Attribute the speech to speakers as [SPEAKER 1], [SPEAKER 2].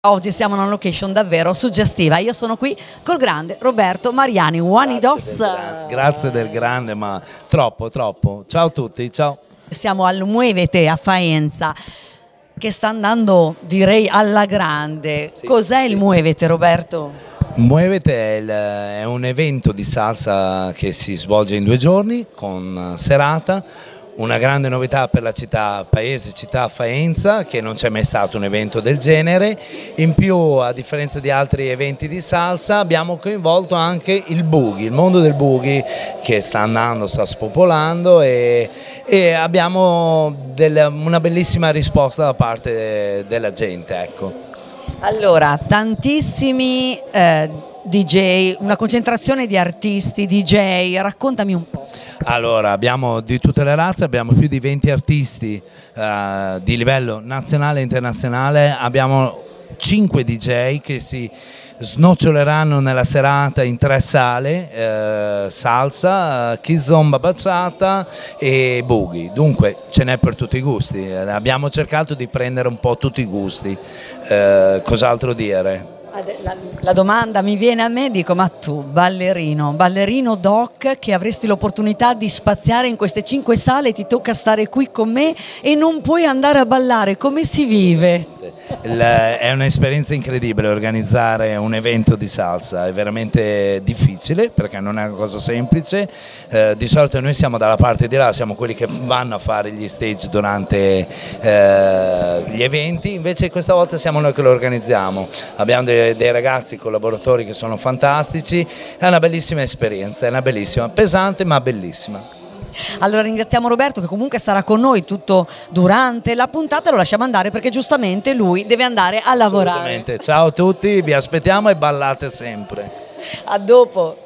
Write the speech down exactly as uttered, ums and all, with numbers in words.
[SPEAKER 1] Oggi siamo in una location davvero suggestiva. Io sono qui col grande Roberto Mariani, Juanidos.
[SPEAKER 2] Grazie, grazie del grande, ma troppo, troppo. Ciao a tutti, ciao.
[SPEAKER 1] Siamo al Muovete a Faenza, che sta andando, direi, alla grande.
[SPEAKER 2] Sì,
[SPEAKER 1] Cos'è
[SPEAKER 2] sì.
[SPEAKER 1] il Muovete, Roberto?
[SPEAKER 2] Muovete è, il, è un evento di salsa che si svolge in due giorni con serata. Una grande novità per la città paese, città Faenza, che non c'è mai stato un evento del genere. In più, a differenza di altri eventi di salsa, abbiamo coinvolto anche il boogie, il mondo del boogie che sta andando, sta spopolando e, e abbiamo del, una bellissima risposta da parte della gente. Ecco.
[SPEAKER 1] Allora, tantissimi eh, D J, una concentrazione di artisti, D J, raccontami un po'.
[SPEAKER 2] Allora, abbiamo di tutte le razze, abbiamo più di venti artisti eh, di livello nazionale e internazionale, abbiamo cinque D J che si snoccioleranno nella serata in tre sale, eh, salsa, kizomba bachata e boogie, dunque ce n'è per tutti i gusti, eh, abbiamo cercato di prendere un po' tutti i gusti, eh, cos'altro dire?
[SPEAKER 1] La, la domanda mi viene a me, dico, ma tu ballerino, ballerino doc che avresti l'opportunità di spaziare in queste cinque sale, ti tocca stare qui con me e non puoi andare a ballare, come si vive?
[SPEAKER 2] È un'esperienza incredibile organizzare un evento di salsa, è veramente difficile perché non è una cosa semplice, eh, di solito noi siamo dalla parte di là, siamo quelli che vanno a fare gli stage durante eh, gli eventi, invece questa volta siamo noi che lo organizziamo, abbiamo dei, dei ragazzi collaboratori che sono fantastici, è una bellissima esperienza, è una bellissima, pesante ma bellissima.
[SPEAKER 1] Allora ringraziamo Roberto che comunque sarà con noi tutto durante la puntata, lo lasciamo andare perché giustamente lui deve andare a lavorare.
[SPEAKER 2] Assolutamente, ciao a tutti, vi aspettiamo e ballate sempre.
[SPEAKER 1] A dopo.